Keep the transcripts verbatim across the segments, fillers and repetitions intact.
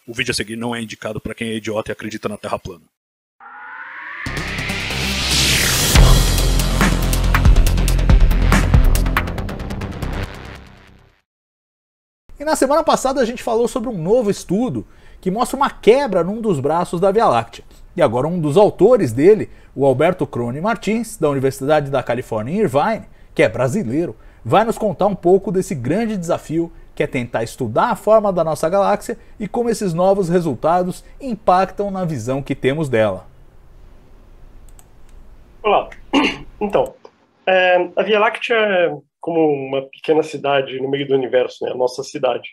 O vídeo a seguir não é indicado para quem é idiota e acredita na Terra plana. E na semana passada a gente falou sobre um novo estudo que mostra uma quebra num dos braços da Via Láctea. E agora um dos autores dele, o Alberto Crone Martins, da Universidade da Califórnia em Irvine, que é brasileiro, vai nos contar um pouco desse grande desafio que é tentar estudar a forma da nossa galáxia e como esses novos resultados impactam na visão que temos dela. Olá. Então, é, a Via Láctea é como uma pequena cidade no meio do universo, né? A nossa cidade.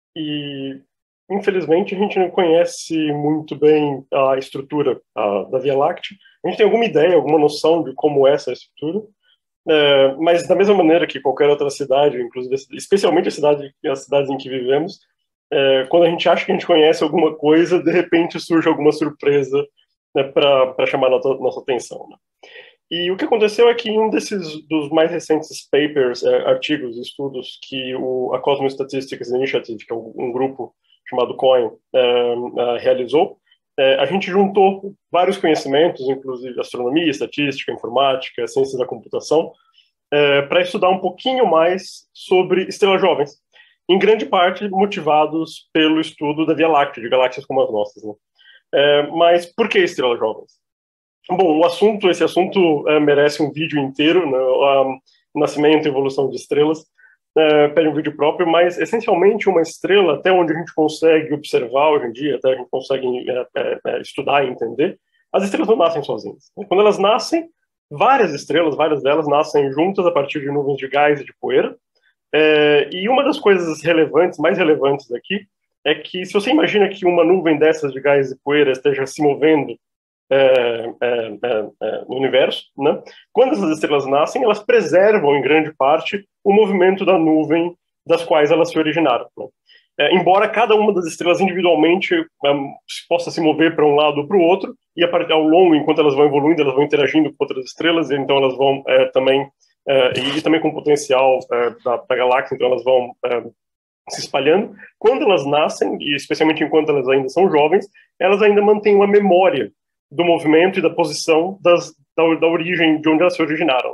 E, infelizmente, a gente não conhece muito bem a estrutura a, da Via Láctea. A gente tem alguma ideia, alguma noção de como é essa estrutura, é, mas da mesma maneira que qualquer outra cidade, inclusive, especialmente a cidade, as cidades em que vivemos, é, quando a gente acha que a gente conhece alguma coisa, de repente surge alguma surpresa, né, para chamar a nossa, nossa atenção, né? E o que aconteceu é que em um desses dos mais recentes papers, é, artigos, estudos que o, a Cosmos Statistics Initiative, que é um, um grupo chamado COIN, é, é, realizou, é, a gente juntou vários conhecimentos, inclusive astronomia, estatística, informática, ciências da computação, é, para estudar um pouquinho mais sobre estrelas jovens, em grande parte motivados pelo estudo da Via Láctea, de galáxias como as nossas, né? É, mas por que estrelas jovens? Bom, o assunto, esse assunto é, merece um vídeo inteiro, né? O nascimento e evolução de estrelas, é, pede um vídeo próprio, mas essencialmente uma estrela, até onde a gente consegue observar hoje em dia, até a gente consegue é, é, estudar e entender, as estrelas não nascem sozinhas. Quando elas nascem, várias estrelas, várias delas nascem juntas a partir de nuvens de gás e de poeira, é, e uma das coisas relevantes, mais relevantes aqui, é que se você imagina que uma nuvem dessas de gás e poeira esteja se movendo É, é, é, é, no universo, né? Quando essas estrelas nascem, elas preservam em grande parte o movimento da nuvem das quais elas se originaram, né? É, embora cada uma das estrelas individualmente um, possa se mover para um lado ou para o outro, e a partir ao longo, enquanto elas vão evoluindo, elas vão interagindo com outras estrelas, e então elas vão é, também, é, e, e também com o potencial é, da, da galáxia, então elas vão é, se espalhando. Quando elas nascem, e especialmente enquanto elas ainda são jovens, elas ainda mantêm uma memória do movimento e da posição das, da, da origem, de onde elas se originaram.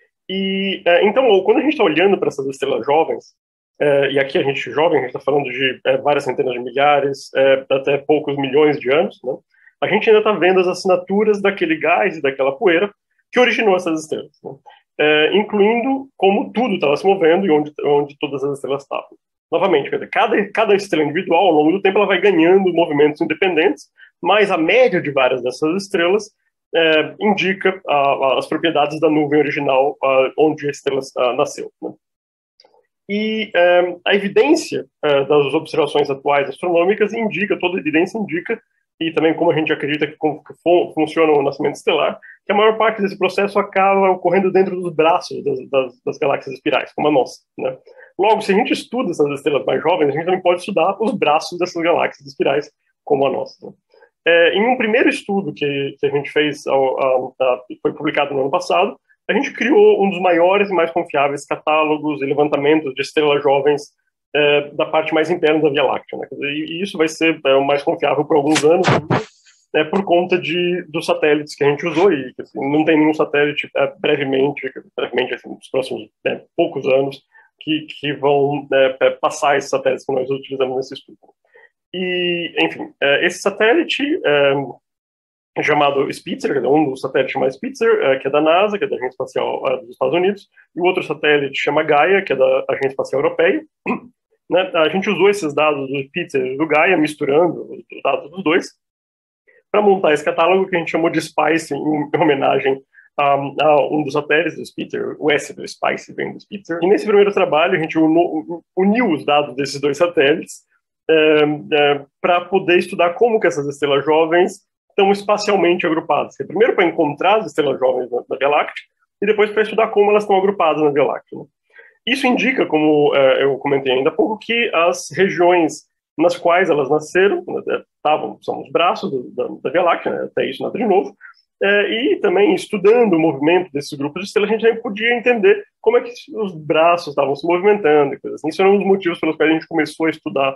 E, é, então, quando a gente está olhando para essas estrelas jovens, é, e aqui a gente jovem, a gente está falando de é, várias centenas de milhares, é, até poucos milhões de anos, né? A gente ainda está vendo as assinaturas daquele gás e daquela poeira que originou essas estrelas, né? É, incluindo como tudo estava se movendo e onde, onde todas as estrelas estavam. Novamente, cada, cada estrela individual, ao longo do tempo, ela vai ganhando movimentos independentes, mas a média de várias dessas estrelas é, indica a, a, as propriedades da nuvem original a, onde a estrela a, nasceu, né? E é, a evidência é, das observações atuais astronômicas indica, toda a evidência indica, e também como a gente acredita que, como, que fun, funciona o nascimento estelar, que a maior parte desse processo acaba ocorrendo dentro dos braços das, das, das galáxias espirais, como a nossa, né? Logo, se a gente estuda essas estrelas mais jovens, a gente também pode estudar os braços dessas galáxias espirais, como a nossa, né? É, em um primeiro estudo que, que a gente fez, ao, ao, a, foi publicado no ano passado, a gente criou um dos maiores e mais confiáveis catálogos e levantamentos de estrelas jovens é, da parte mais interna da Via Láctea, né? E, e isso vai ser é, o mais confiável por alguns anos, né, por conta de, dos satélites que a gente usou, e assim, não tem nenhum satélite é, brevemente, brevemente assim, nos próximos é, poucos anos, que, que vão é, passar esses satélites que nós utilizamos nesse estudo. E, enfim, esse satélite é chamado Spitzer, um dos satélites chama Spitzer, que é da NASA, que é da Agência Espacial dos Estados Unidos, e o outro satélite chama Gaia, que é da Agência Espacial Europeia, né? A gente usou esses dados do Spitzer e do Gaia, misturando os dados dos dois, para montar esse catálogo que a gente chamou de SPICE, em homenagem a, a um dos satélites do Spitzer. O S do SPICE vem do Spitzer. E nesse primeiro trabalho, a gente uniu os dados desses dois satélites É, é, para poder estudar como que essas estrelas jovens estão espacialmente agrupadas. Primeiro para encontrar as estrelas jovens na, na Via Láctea e depois para estudar como elas estão agrupadas na Via Láctea, né? Isso indica, como é, eu comentei ainda há pouco, que as regiões nas quais elas nasceram, estavam, são os braços da, da Via Láctea, né? Até isso nada de novo, é, e também estudando o movimento desses grupos de estrelas, a gente já podia entender como é que os braços estavam se movimentando e coisas assim. Isso é um dos motivos pelos quais a gente começou a estudar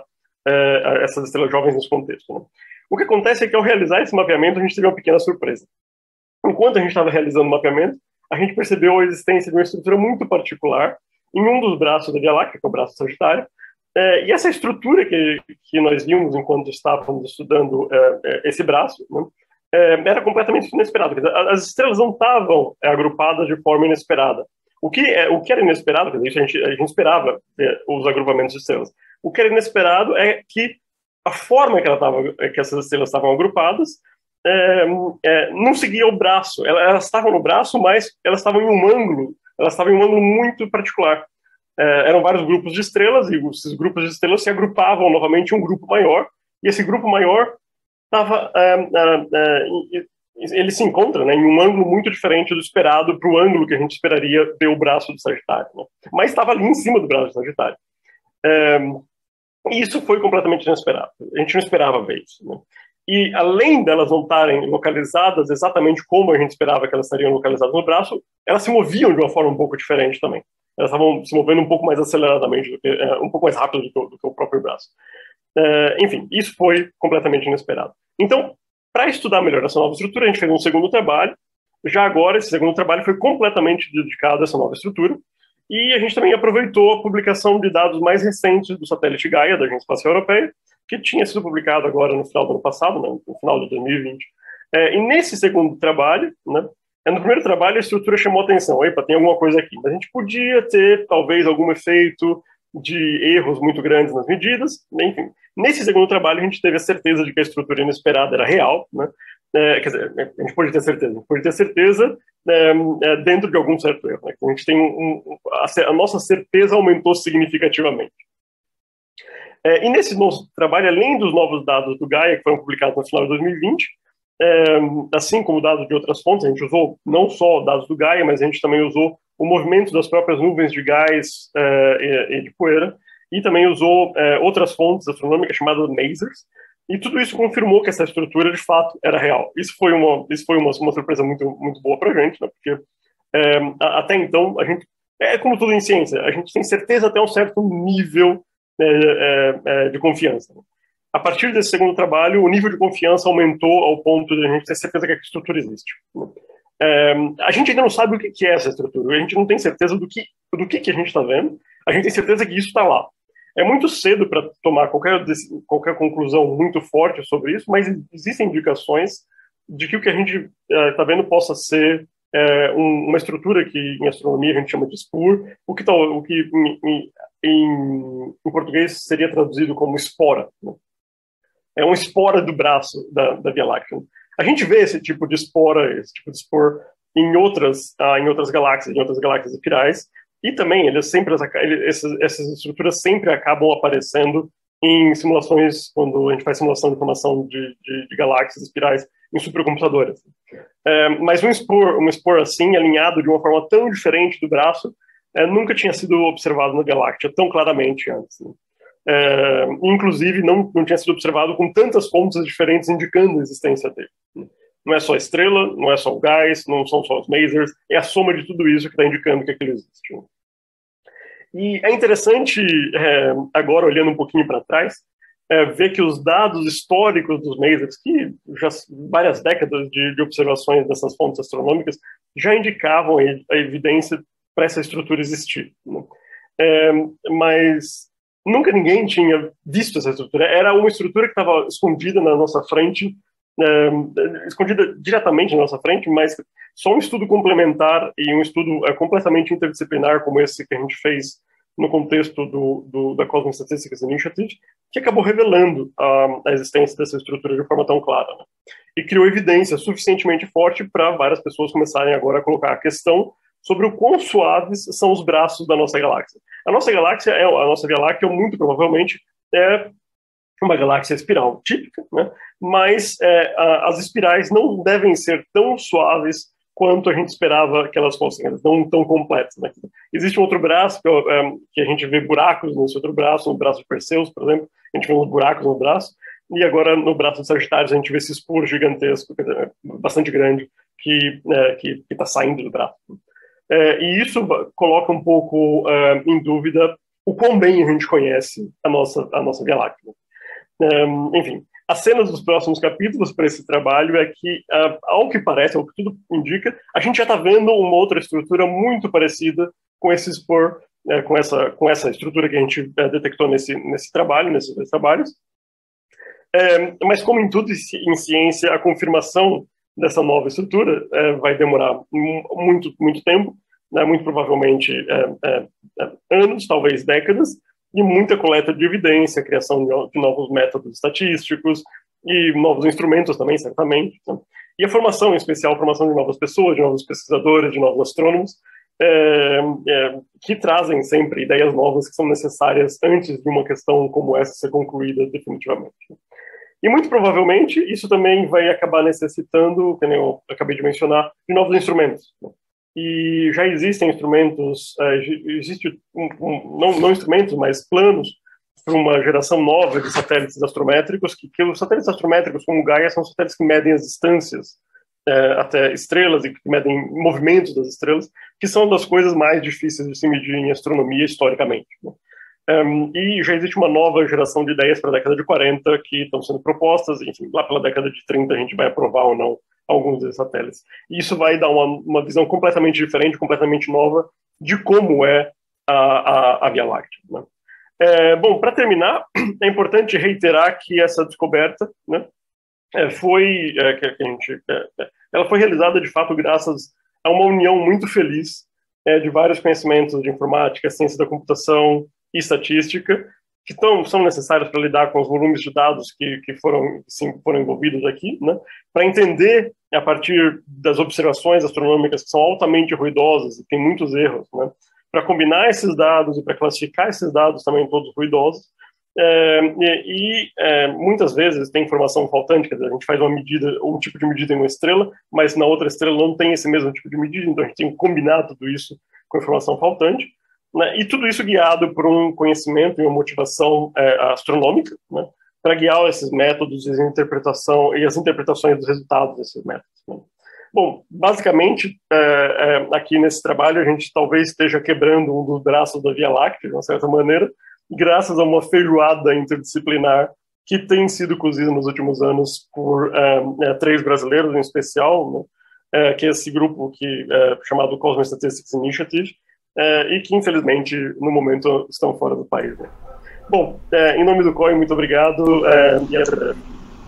é, essas estrelas jovens nesse contexto. Né? O que acontece é que, ao realizar esse mapeamento, a gente teve uma pequena surpresa. Enquanto a gente estava realizando o mapeamento, a gente percebeu a existência de uma estrutura muito particular em um dos braços da Via Láctea, que é o braço Sagitário, é, e essa estrutura que, que nós vimos enquanto estávamos estudando é, é, esse braço, né, é, era completamente inesperado. Quer dizer, as estrelas não estavam é, agrupadas de forma inesperada. O que, é, o que era inesperado, quer dizer, isso a, gente, a gente esperava é, os agrupamentos de estrelas. O que era inesperado é que a forma que, ela tava, que essas estrelas estavam agrupadas é, é, não seguia o braço. Elas estavam no braço, mas elas estavam em um ângulo, elas estavam em um ângulo muito particular. É, eram vários grupos de estrelas, e esses grupos de estrelas se agrupavam novamente em um grupo maior, e esse grupo maior estava... É, é, é, ele se encontra, né, em um ângulo muito diferente do esperado para o ângulo que a gente esperaria ver o braço do Sagitário. Né? Mas estava ali em cima do braço do Sagitário. É, e isso foi completamente inesperado. A gente não esperava ver isso. Né? E além delas não estarem localizadas exatamente como a gente esperava que elas estariam localizadas no braço, elas se moviam de uma forma um pouco diferente também. Elas estavam se movendo um pouco mais aceleradamente, do que, é, um pouco mais rápido do que, o, do que o próprio braço. É, enfim, isso foi completamente inesperado. Então, para estudar melhor essa nova estrutura, a gente fez um segundo trabalho. Já agora, esse segundo trabalho foi completamente dedicado a essa nova estrutura. E a gente também aproveitou a publicação de dados mais recentes do satélite Gaia, da Agência Espacial Europeia, que tinha sido publicado agora no final do ano passado, né, no final de dois mil e vinte. É, e nesse segundo trabalho, né, no primeiro trabalho a estrutura chamou atenção. Epa, tem alguma coisa aqui. Mas a gente podia ter, talvez, algum efeito de erros muito grandes nas medidas. Enfim, nesse segundo trabalho a gente teve a certeza de que a estrutura inesperada era real, né? É, quer dizer, a gente pode ter certeza, a gente pode ter certeza é, é, dentro de algum certo erro. Né? A gente tem um, um, a, a nossa certeza aumentou significativamente. É, e nesse nosso trabalho, além dos novos dados do Gaia, que foram publicados no final de dois mil e vinte, é, assim como dados de outras fontes, a gente usou não só dados do Gaia, mas a gente também usou o movimento das próprias nuvens de gás é, e, e de poeira, e também usou é, outras fontes astronômicas chamadas masers, e tudo isso confirmou que essa estrutura, de fato, era real. Isso foi uma, isso foi uma, uma surpresa muito, muito boa para a gente, né? Porque é, até então, a gente, é como tudo em ciência, a gente tem certeza até um certo nível é, é, é, de confiança. A partir desse segundo trabalho, o nível de confiança aumentou ao ponto de a gente ter certeza que a estrutura existe. É, a gente ainda não sabe o que é essa estrutura, a gente não tem certeza do que, do que, que a gente está vendo, a gente tem certeza que isso está lá. É muito cedo para tomar qualquer, qualquer conclusão muito forte sobre isso, mas existem indicações de que o que a gente está uh, vendo possa ser uh, um, uma estrutura que em astronomia a gente chama de spur, o que, tá, o que em, em, em, em português seria traduzido como espora. Né? É uma espora do braço da, da Via Láctea. A gente vê esse tipo de espora, esse tipo de spur em outras, uh, em outras galáxias, em outras galáxias espirais. E também, eles sempre, essas, essas estruturas sempre acabam aparecendo em simulações, quando a gente faz simulação de formação de, de, de galáxias espirais em supercomputadores. É, mas um spor, um spor assim, alinhado de uma forma tão diferente do braço, é, nunca tinha sido observado na Via Láctea tão claramente antes. Né? É, inclusive, não, não tinha sido observado com tantas fontes diferentes indicando a existência dele. Né? Não é só a estrela, não é só o gás, não são só os masers, é a soma de tudo isso que está indicando que aquilo existe. E é interessante, é, agora olhando um pouquinho para trás, é, ver que os dados históricos dos masers, que já várias décadas de, de observações dessas fontes astronômicas, já indicavam a, a evidência para essa estrutura existir. Né? É, mas nunca ninguém tinha visto essa estrutura. Era uma estrutura que estava escondida na nossa frente, É, escondida diretamente na nossa frente, mas só um estudo complementar e um estudo é, completamente interdisciplinar como esse que a gente fez no contexto do, do, da Cosmic Statistics Initiative, que acabou revelando a, a existência dessa estrutura de forma tão clara. Né? E criou evidência suficientemente forte para várias pessoas começarem agora a colocar a questão sobre o quão suaves são os braços da nossa galáxia. A nossa galáxia, é, a nossa Via Láctea, muito provavelmente, é uma galáxia espiral típica, né? Mas é, a, as espirais não devem ser tão suaves quanto a gente esperava que elas fossem, elas não tão completas. Né? Existe um outro braço que, é, que a gente vê buracos nesse outro braço, no braço de Perseus, por exemplo, a gente vê uns buracos no braço, e agora no braço de Sagitário a gente vê esse spur gigantesco, bastante grande, que é, que está saindo do braço. É, e isso coloca um pouco é, em dúvida o quão bem a gente conhece a nossa, a nossa Via Láctea. Um, enfim, as cenas dos próximos capítulos para esse trabalho é que, uh, ao que parece, ao que tudo indica, a gente já está vendo uma outra estrutura muito parecida com esse spor, uh, com, essa, com essa estrutura que a gente uh, detectou nesse, nesse trabalho, nesses dois trabalhos. Uh, mas, como em tudo em ciência, a confirmação dessa nova estrutura uh, vai demorar muito, muito tempo, né, muito provavelmente uh, uh, uh, anos, talvez décadas, e muita coleta de evidência, criação de novos métodos estatísticos e novos instrumentos também, certamente. Né? E a formação, em especial, a formação de novas pessoas, de novos pesquisadores, de novos astrônomos, é, é, que trazem sempre ideias novas que são necessárias antes de uma questão como essa ser concluída definitivamente. E muito provavelmente isso também vai acabar necessitando, como eu acabei de mencionar, de novos instrumentos. Né? E já existem instrumentos, uh, existe um, um, não, não instrumentos, mas planos para uma geração nova de satélites astrométricos, que, que os satélites astrométricos, como o Gaia, são satélites que medem as distâncias uh, até estrelas e que medem movimentos das estrelas, que são das coisas mais difíceis de se medir em astronomia historicamente. Né? Um, e já existe uma nova geração de ideias para a década de quarenta que estão sendo propostas, enfim, lá pela década de trinta a gente vai aprovar ou não alguns desses satélites. E isso vai dar uma, uma visão completamente diferente, completamente nova de como é a, a, a Via Láctea. Né? É, bom, para terminar, é importante reiterar que essa descoberta, né, é, foi, é, que a gente, é, ela foi realizada de fato graças a uma união muito feliz é, de vários conhecimentos de informática, ciência da computação e estatística, que tão, são necessários para lidar com os volumes de dados que, que foram, sim, foram envolvidos aqui, né? Para entender, a partir das observações astronômicas que são altamente ruidosas e tem muitos erros, né? Para combinar esses dados e para classificar esses dados também todos ruidosos, é, e, e é, muitas vezes tem informação faltante, quer dizer, a gente faz uma medida, um tipo de medida em uma estrela, mas na outra estrela não tem esse mesmo tipo de medida, então a gente tem que combinar tudo isso com informação faltante. Né, e tudo isso guiado por um conhecimento e uma motivação é, astronômica, né, para guiar esses métodos e, interpretação, e as interpretações dos resultados desses métodos. Né. Bom, basicamente, é, é, aqui nesse trabalho, a gente talvez esteja quebrando um dos braços da Via Láctea, de uma certa maneira, graças a uma feijoada interdisciplinar que tem sido cozida nos últimos anos por é, é, três brasileiros, em especial, né, é, que é esse grupo que, é, chamado Cosmic Statistics Initiative, É, e que, infelizmente, no momento estão fora do país. Né? Bom, é, em nome do C O I, muito obrigado é, e até breve.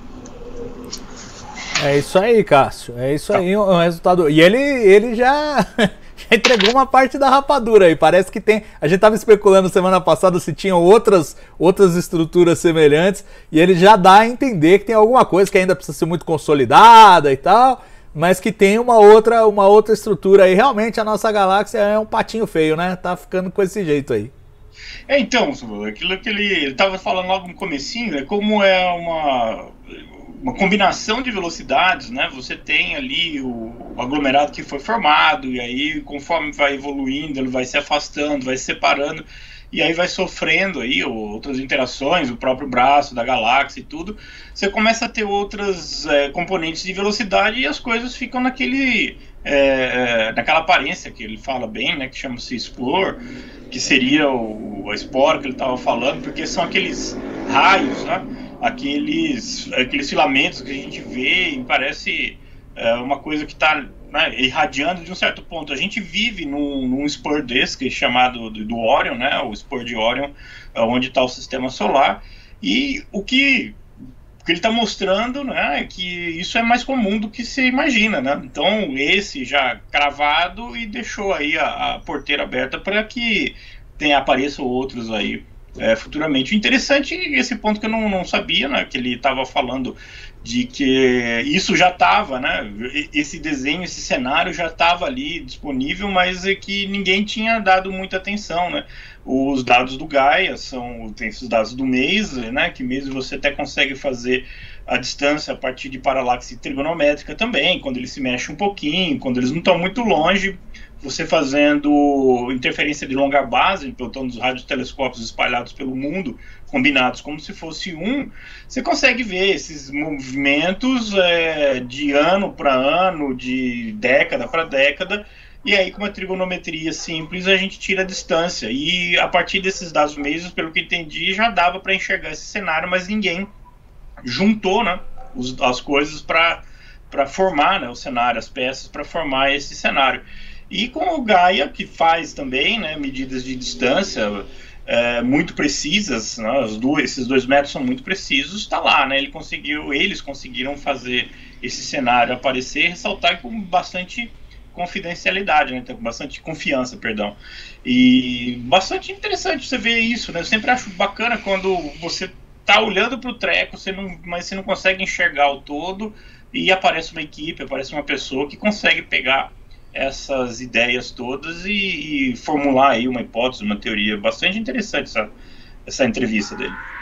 É isso aí, Cássio. É isso aí o resultado. E ele, ele já, já entregou uma parte da rapadura aí. Parece que tem... A gente estava especulando semana passada se tinham outras, outras estruturas semelhantes, e ele já dá a entender que tem alguma coisa que ainda precisa ser muito consolidada e tal, mas que tem uma outra, uma outra estrutura aí. Realmente a nossa galáxia é um patinho feio, né? Tá ficando com esse jeito aí. É, então, aquilo que ele estava falando logo no comecinho, é como é uma, uma combinação de velocidades, né? Você tem ali o, o aglomerado que foi formado, e aí conforme vai evoluindo, ele vai se afastando, vai se separando, e aí vai sofrendo aí outras interações, o próprio braço da galáxia e tudo, você começa a ter outras é, componentes de velocidade e as coisas ficam naquele, é, naquela aparência que ele fala bem, né, que chama-se spore, que seria o, a espora que ele estava falando, porque são aqueles raios, né, aqueles, aqueles filamentos que a gente vê e parece é, uma coisa que está... Né, irradiando de um certo ponto. A gente vive num, num spur desse, que é chamado do, do Orion, né, o spur de Orion, onde está o sistema solar, e o que, o que ele está mostrando, né, é que isso é mais comum do que se imagina, né? Então esse já cravado e deixou aí a, a porteira aberta para que tenha, apareçam outros aí é, futuramente. O interessante é esse ponto que eu não, não sabia, né, que ele estava falando de que isso já estava, né, esse desenho, esse cenário já estava ali disponível, mas é que ninguém tinha dado muita atenção, né. Os dados do Gaia são, tem os dados do Maser, né, que mesmo você até consegue fazer a distância a partir de paralaxe trigonométrica também, quando ele se mexe um pouquinho, quando eles não estão muito longe, você fazendo interferência de longa base, então os radiotelescópios espalhados pelo mundo, combinados como se fosse um, você consegue ver esses movimentos é, de ano para ano, de década para década, E aí, com uma trigonometria simples, a gente tira a distância. E a partir desses dados mesmos, pelo que entendi, já dava para enxergar esse cenário, mas ninguém juntou, né, os, as coisas para formar, né, o cenário, as peças para formar esse cenário. E com o Gaia, que faz também, né, medidas de distância é, muito precisas, né, os dois, esses dois métodos são muito precisos, está lá, né, ele conseguiu, eles conseguiram fazer esse cenário aparecer e ressaltar com bastante confidencialidade, né, com bastante confiança, perdão. E bastante interessante você ver isso, né, eu sempre acho bacana quando você tá olhando para o treco, você não, mas você não consegue enxergar o todo, e aparece uma equipe, aparece uma pessoa que consegue pegar essas ideias todas e, e formular aí uma hipótese, uma teoria. Bastante interessante essa, essa entrevista dele.